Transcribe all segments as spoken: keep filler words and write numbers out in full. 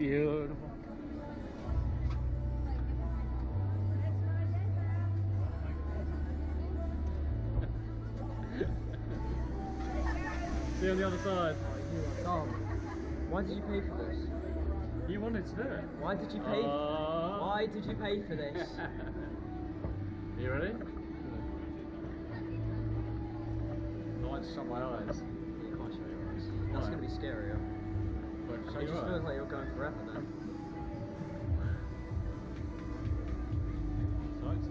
beautiful. See you on the other side. Tom, why did you pay for this? You wanted to do it. Why did you pay? Uh... Why did you pay for this? Are you ready? I want to shut my eyes. You can't show your eyes. That's Why? going to be scarier. But So it just feels like you're going forever then. Right.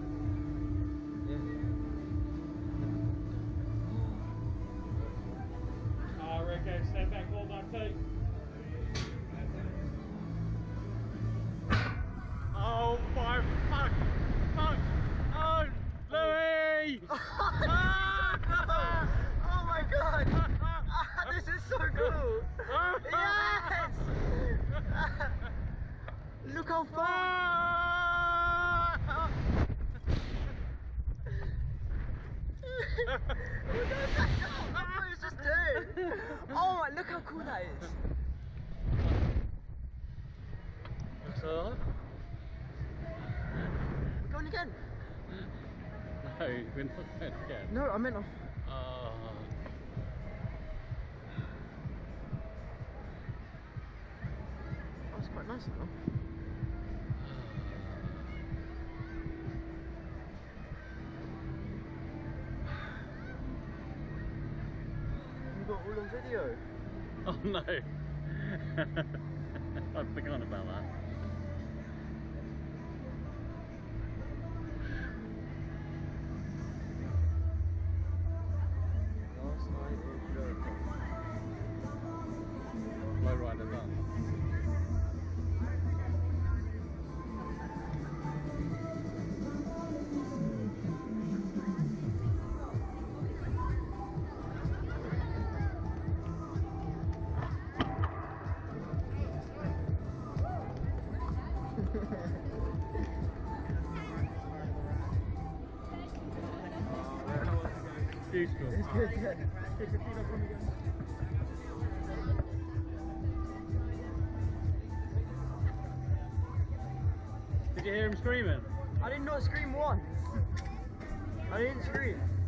Yeah. Uh, Rico, stand back, hold my feet. Oh my fuck! Fuck! Oh, Louis! Oh my god! This is so cool! Yes! Look how far! Look how That's what he's just doing! Oh my, look how cool that is! Looks alright? We're going again! No, we're not going again. No, I meant... Uh, That's quite nice though. You got all on video. oh no! I've forgotten about that. Last night in Jericho. Low rider done. Beautiful. It's good, yeah. Did you hear him screaming? I did not scream once. I didn't scream.